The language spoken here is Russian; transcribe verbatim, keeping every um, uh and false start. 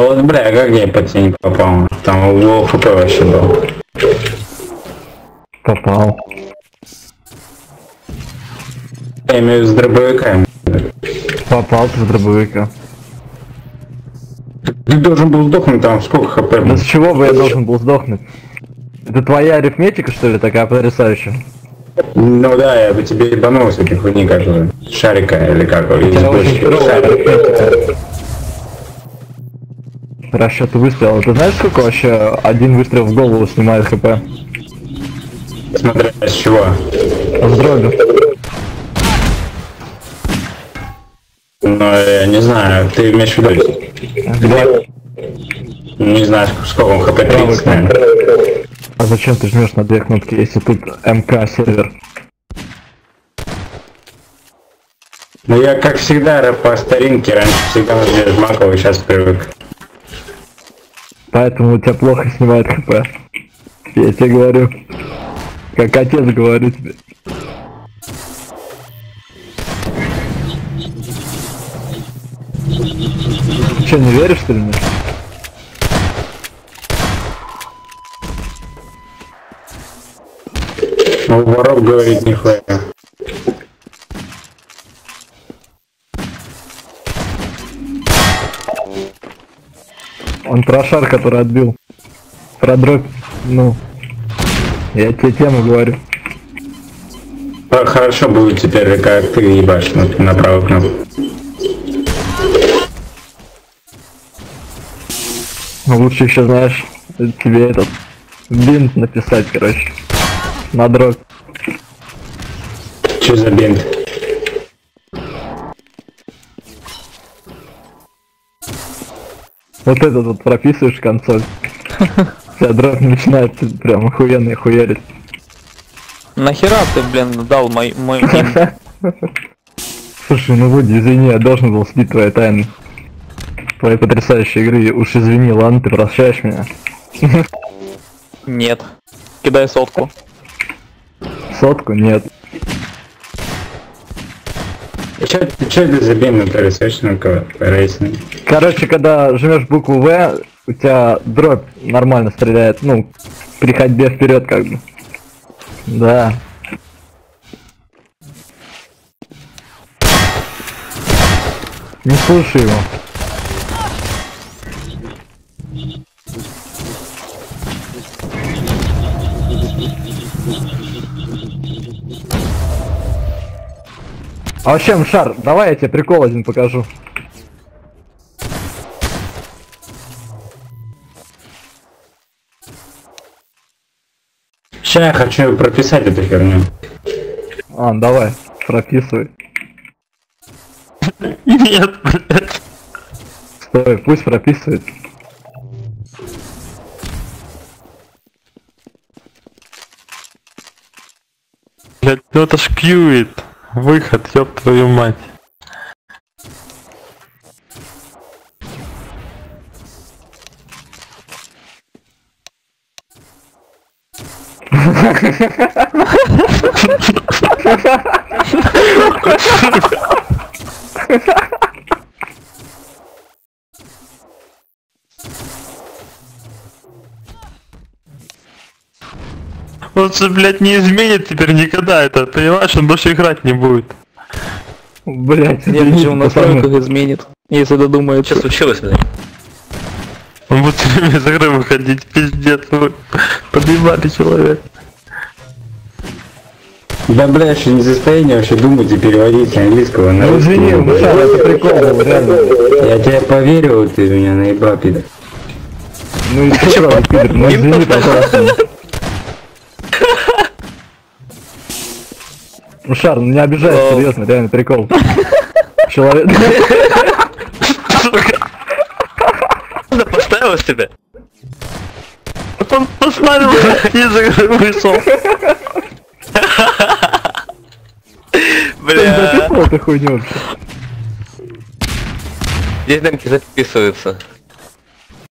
вот, бля, как я по тебе не попал? Там его хп вообще был. Попал. Я имею в виду с дробовика. Попал ты с дробовика. Ты должен был сдохнуть, там сколько хп Да было? с чего бы я должен был сдохнуть? Это твоя арифметика, что ли, такая потрясающая? Ну да, я бы тебе ебанул с этой хуйни, как же, шарика или как его, из Я очень бочки. херовая Шарик. арифметика. Расчет выстрела. Ты знаешь, сколько вообще один выстрел в голову снимает хп? Смотря с чего. С дроби. Ну, я не знаю, ты имеешь в виду? Не знаю, сколько он хп, тридцать, наверное. А зачем ты жмешь на две кнопки, если тут МК сервер? Ну я, как всегда, по старинке, раньше всегда на жмакал, и сейчас привык. Поэтому у тебя плохо снимает хп. Я тебе говорю. Как отец говорит тебе. Че, не веришь, что ли, мне? Ну, воров говорит нихуя. Он про шар, который отбил. Про дробь, ну. Я тебе тему говорю. А, хорошо будет теперь, как ты ебашь на, на правую кнопку. Ну, лучше еще, знаешь, тебе этот бинт написать, короче. На дробь. Че за бинт? Вот этот вот прописываешь консоль. Вся дробь начинает прям охуенно хуярить. Нахера ты, блин, дал мой мой ним? Слушай, ну Вуди, извини, я должен был слить твои тайны. Твоей потрясающей игры. Уж извини, ладно, ты прощаешь меня. Нет. Кидай сотку. Сотку? Нет. Че, че это за бинт, который точно рейсный? Короче, когда жмешь букву В, у тебя дробь нормально стреляет, ну, при ходьбе вперед как бы. Да. Не слушай его. А вообще, Мшар, давай я тебе прикол один покажу. Сейчас я хочу прописать эту херню. А, давай, прописывай. Нет, блядь. Стой, пусть прописывает. Блять, ну это ж кьюит. Выход, ёб твою мать. Он же, блядь, не изменит теперь никогда это, понимаешь? Он больше играть не будет. Блять, Я решил в настройках изменит, если додумается. Что случилось, блядь? Он будет все время из игры выходить, пиздец, вы подъебали человек. Да, бля, еще не в состоянии вообще думать и переводить с английского на Ну русский. извини, Мшар, это прикол был, реально. Я тебе поверил, ты меня наебал, пидор. Ну и что сразу, пидор, ну извини, пожалуйста. Ну Шар, ну не обижайся, серьезно, реально прикол. Человек... Она поставила себя? Он посмотрел, из игры вышел. Ты Бля. записывал эту хуйню вообще? Здесь демки записываются.